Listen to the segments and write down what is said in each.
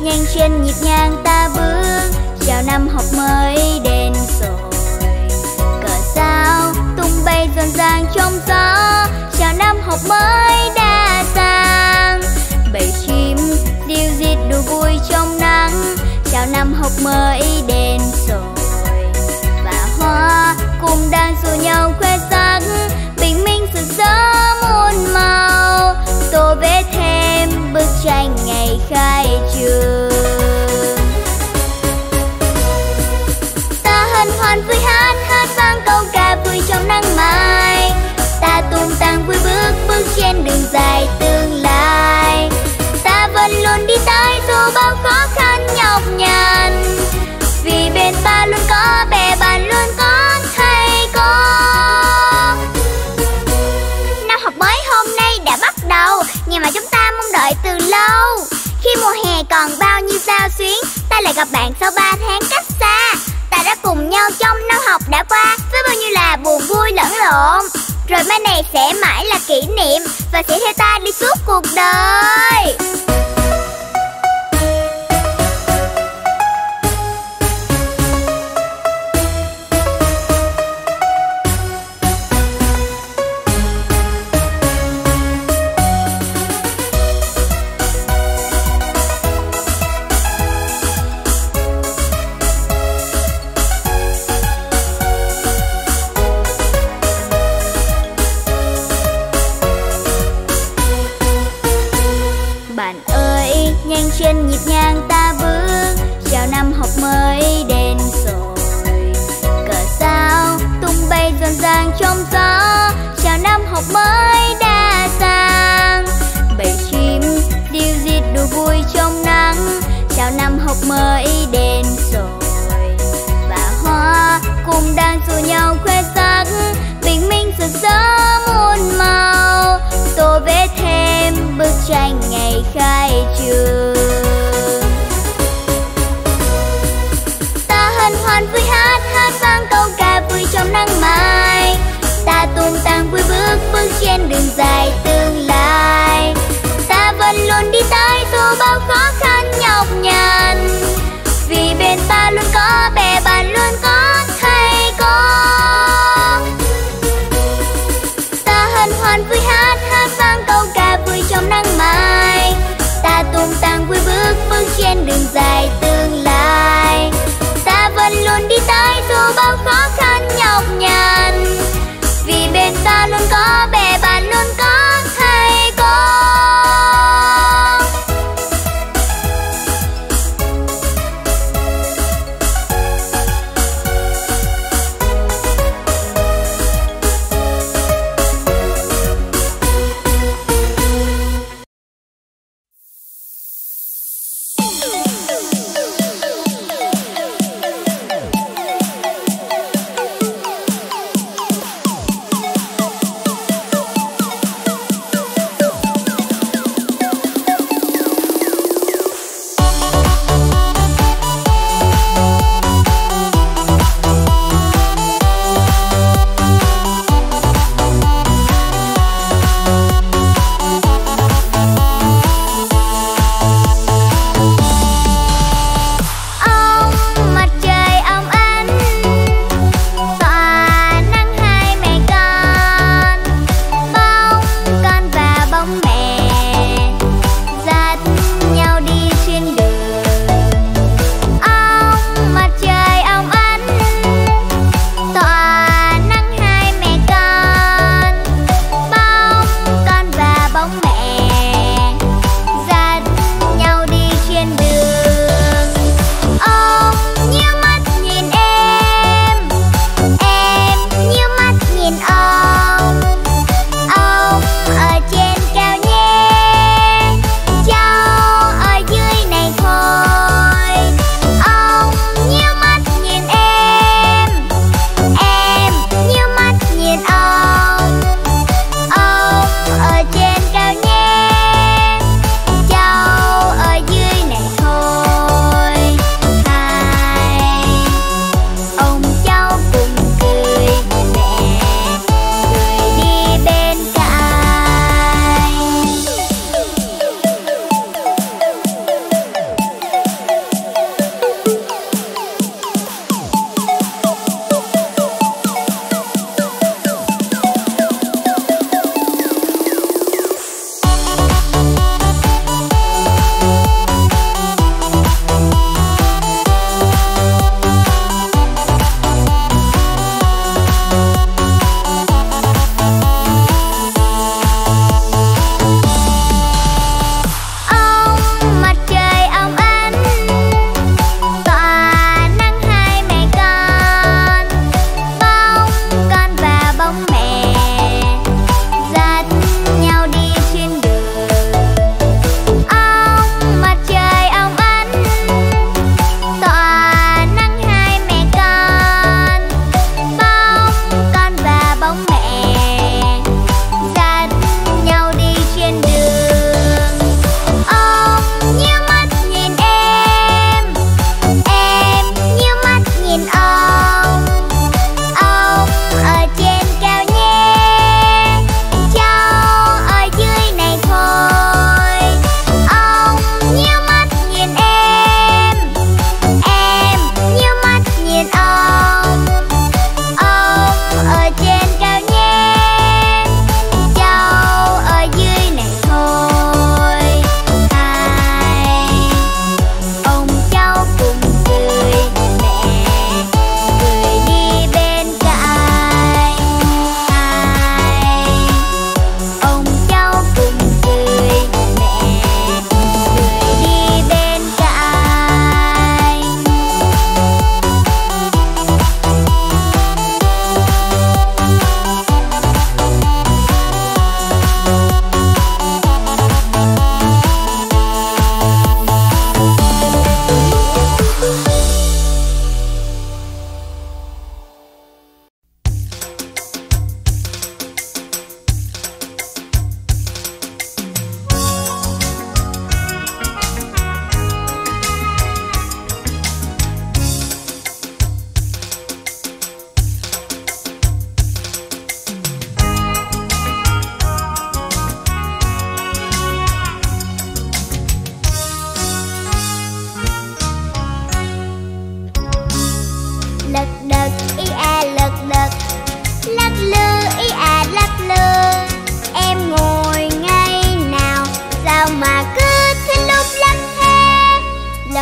nhanh chân nhịp nhàng ta bước, chào năm học mới đến rồi. Cờ sao tung bay rộn ràng trong gió, chào năm học mới đã sang. Bầy chim ríu rít đùa vui trong nắng, chào năm học mới đến rồi. Và hoa cùng đang rủ nhau khoe sắc, bình minh rực rỡ muôn màu, tô vẽ thêm bức tranh ngày khai trường. Ta hân hoan vui hát, hát vang câu ca vui trong nắng mai. Ta tung tăng vui bước trên đường dài tương lai. Ta vẫn luôn đi tới dù bao khó khăn nhọc nhằn, vì bên ta luôn có bè bạn, luôn có thầy cô. Năm học mới hôm nay đã bắt đầu, ngày mà chúng ta mong đợi từ lâu. Khi mùa hè còn bao nhiêu sao xuyến, ta lại gặp bạn sau 3 tháng cách xa. Ta đã cùng nhau trong năm học đã qua, với bao nhiêu là buồn vui lẫn lộn. Rồi mai này sẽ mãi là kỷ niệm, và sẽ theo ta đi suốt cuộc đời. Nhanh chân nhịp nhàng ta bước, chào năm học mới đến rồi. Cờ sao tung bay rộn ràng trong gió, chào năm học mới đã sang. Bầy chim ríu rít đùa vui trong nắng, chào năm học mới đến rồi. Và hoa cùng đang rủ nhau khoe sắc, bình minh rực rỡ muôn màu, tô vẽ thêm bức tranh ngày khai trường. Ta hân hoan vui hát, hát vang câu ca vui trong nắng mai. Ta tung tăng vui bước trên đường dài tương lai. Ta vẫn luôn đi tới dù bao khó khăn nhọc nhằn, vì bên ta luôn có bè bạn, luôn có thầy cô. Ta hân hoan vui hát, hát vang câu ca vui trong nắng mai. Ta tung tăng vui bước trên đường dài tương lai. Ta vẫn luôn đi tới dù bao khó khăn nhọc nhằn, vì bên ta luôn có bè bạn, luôn có thầy cô.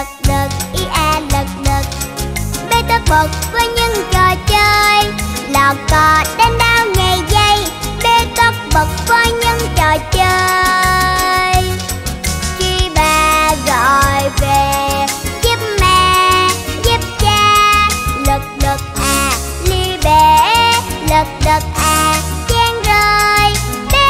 lật đật ý a lật đật. Bé tất bật với những trò chơi, lò cò đánh đao nhảy dây. Bé tất bật với những trò chơi. Khi ba gọi về giúp mẹ giúp cha, lật đật à ly bể, lật đật à chén rơi. Bé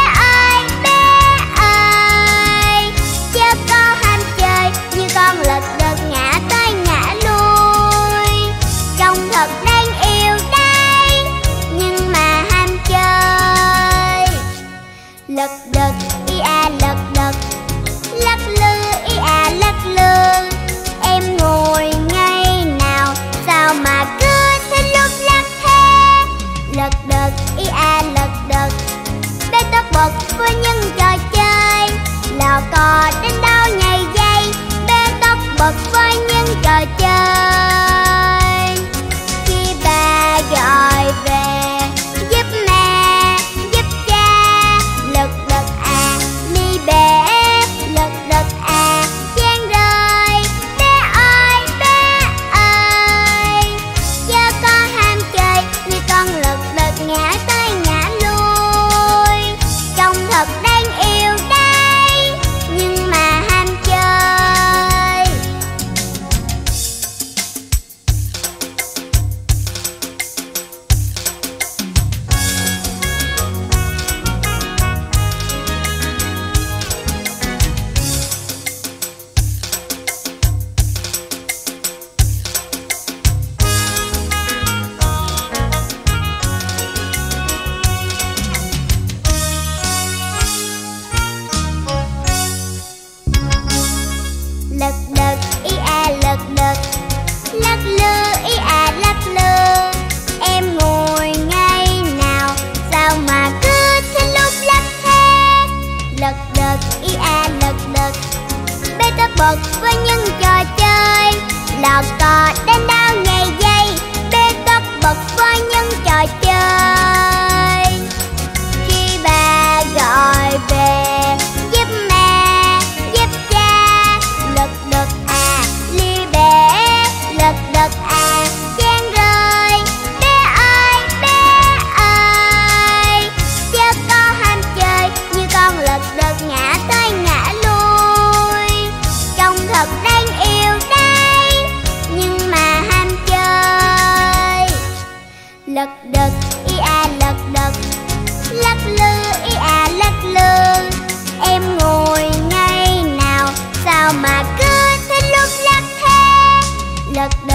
ơi chớ có ham chơi, như con lật đật ngã tới ngã lui. Trông thật đáng yêu đây, nhưng mà ham chơi. Lật đật ý a lật đật, lắc lư ý a lắc lư. Em ngồi ngay nào, sao mà cứ thích lúc lắc thế. Lật đật ý a lật đật. Bé tất bật với những trò chơi, lò cò đánh đao nhảy dây. Bé tất bật với những trò chơi. Khi ba gọi về giúp mẹ giúp cha, lật đật à ly bể, lật đật à chén rơi. Bé ơi chớ có ham chơi, như con lật đật ngã tới ngã lui. Trông thật đáng yêu đây, nhưng mà ham chơi. Lật đật ý a lật đật, lắc lư ý a lắc lư. Em ngồi ngay nào, sao mà cứ thích lúc lắc thế. Lật đật ý a lật đật. Bé tất bật với những trò chơi, lò cò đánh đao nhảy dây. Bé tất bật với những trò chơi. Khi ba gọi về giúp mẹ giúp cha, lật đật à ly bể, lật đật à chén rơi. Bé ơi chớ có ham chơi, như con lật đật ngã tới ngã lui. Trông thật đáng yêu đây, nhưng mà ham chơi. Lật đật ý a lật đật, lắc lư ý a lắc lư. Em ngồi ngay nào, sao mà cứ thích lúc lắc thế. Lật